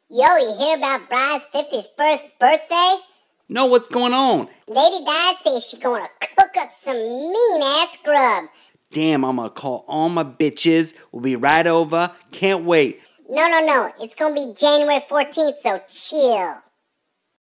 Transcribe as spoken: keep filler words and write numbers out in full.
Yo, you hear about Bride's fifty-first birthday? No, what's going on? Lady Di says she's gonna cook up some mean-ass grub. Damn, I'm gonna call all my bitches. We'll be right over. Can't wait. No, no, no. It's gonna be January fourteenth, so chill.